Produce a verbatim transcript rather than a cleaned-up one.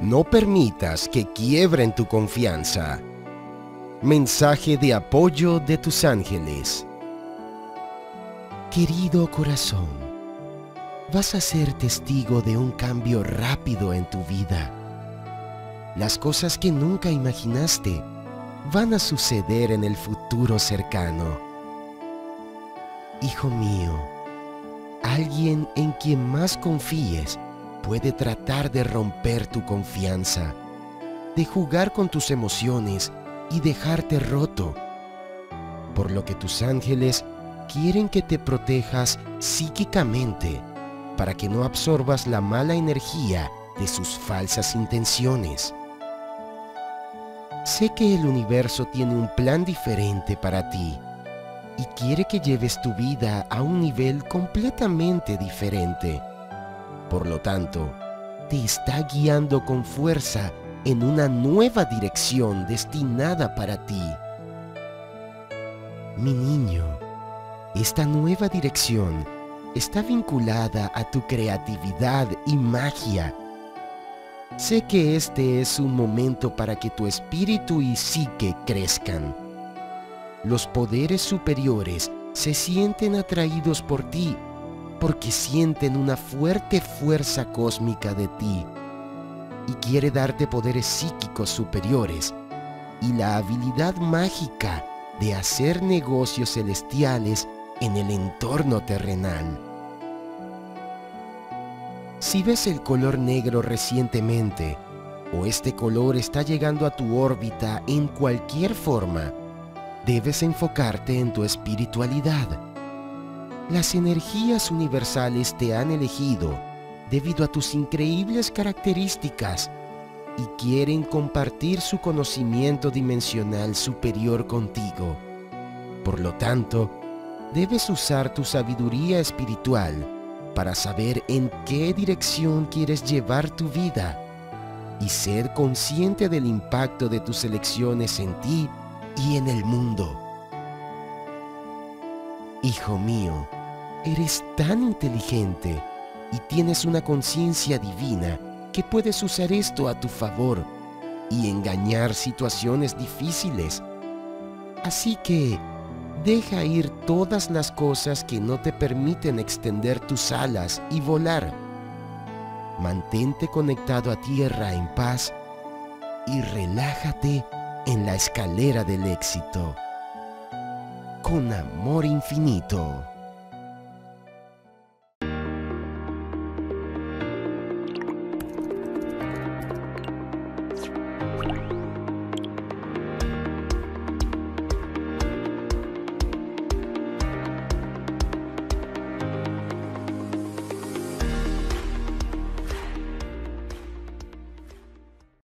No permitas que quiebren tu confianza. Mensaje de apoyo de tus ángeles. Querido corazón, vas a ser testigo de un cambio rápido en tu vida. Las cosas que nunca imaginaste van a suceder en el futuro cercano. Hijo mío, alguien en quien más confíes puede tratar de romper tu confianza, de jugar con tus emociones y dejarte roto, por lo que tus ángeles quieren que te protejas psíquicamente para que no absorbas la mala energía de sus falsas intenciones. Sé que el universo tiene un plan diferente para ti y quiere que lleves tu vida a un nivel completamente diferente. Por lo tanto, te está guiando con fuerza en una nueva dirección destinada para ti. Mi niño, esta nueva dirección está vinculada a tu creatividad y magia. Sé que este es un momento para que tu espíritu y psique crezcan. Los poderes superiores se sienten atraídos por ti porque sienten una fuerte fuerza cósmica de ti y quiere darte poderes psíquicos superiores y la habilidad mágica de hacer negocios celestiales en el entorno terrenal. Si ves el color negro recientemente, o este color está llegando a tu órbita en cualquier forma, debes enfocarte en tu espiritualidad. Las energías universales te han elegido debido a tus increíbles características y quieren compartir su conocimiento dimensional superior contigo. Por lo tanto, debes usar tu sabiduría espiritual para saber en qué dirección quieres llevar tu vida y ser consciente del impacto de tus elecciones en ti y en el mundo. Hijo mío, eres tan inteligente y tienes una conciencia divina que puedes usar esto a tu favor y engañar situaciones difíciles. Así que deja ir todas las cosas que no te permiten extender tus alas y volar. Mantente conectado a tierra en paz y relájate en la escalera del éxito. Con amor infinito.